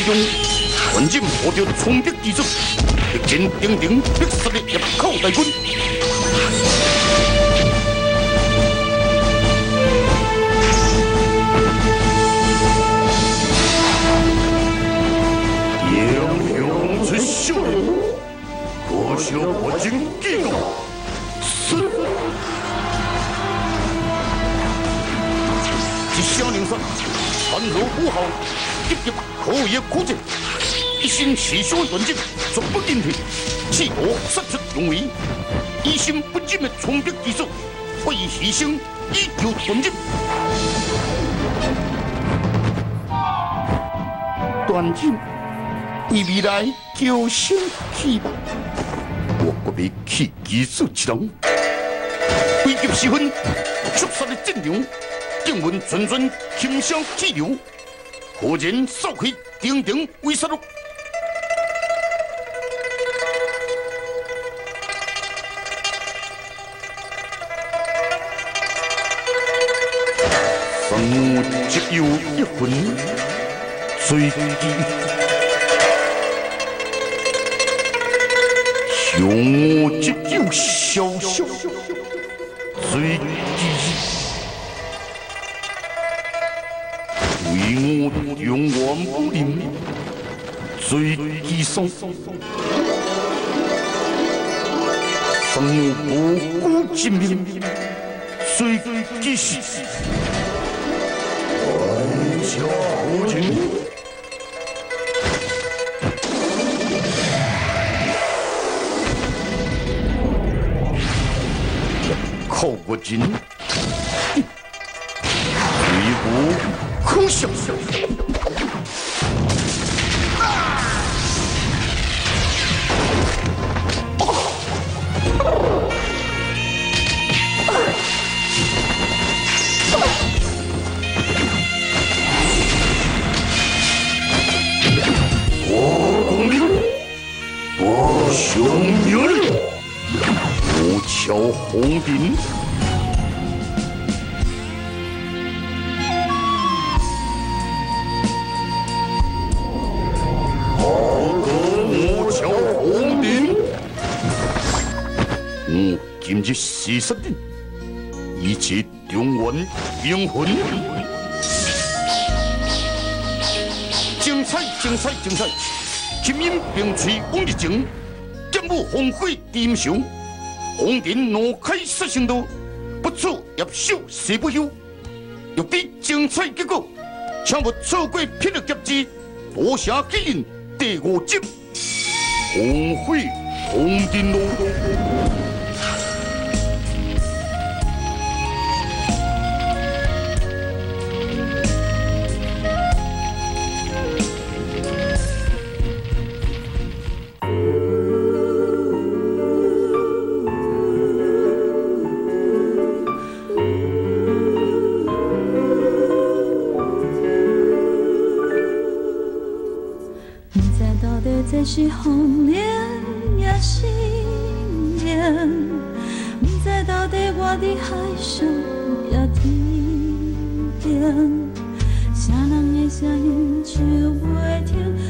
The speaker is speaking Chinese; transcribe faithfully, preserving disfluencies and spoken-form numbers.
中，전진 모두 총백 기습，백진顶顶백杀的入口大军。英雄之秀，可笑我经技高，是。吉祥灵山，寒露武豪，积极口也苦战。 一心持续短进，绝不隐退，气度杀出重围，一心不尽的冲逼技术，为牺牲以求短进。短进，为未来求生希望。我国被弃技术之人，危急时分，肃杀的阵场，更闻谆谆轻响气流，何人扫开鼎鼎威杀戮？ 生我只有一魂，最低；凶我只有小小，最低；为我永远不灵，最低松；生我不顾性命，最低死。 小胡琴，靠过劲，一步空想。雄名，武桥红筚，好歌武桥红筚，我今日事实的，一切中原英魂，精彩精彩精彩，金银兵锤往日情。 剑舞烽火地上，红尘怒开杀生道，不处叶首誓不休。欲比精彩结果，请勿错过霹雳劫之多谢基因第五集烽火红尘路。 这是风铃也是铃，不知到底我伫海上也天边，啥人的声音唱袂停。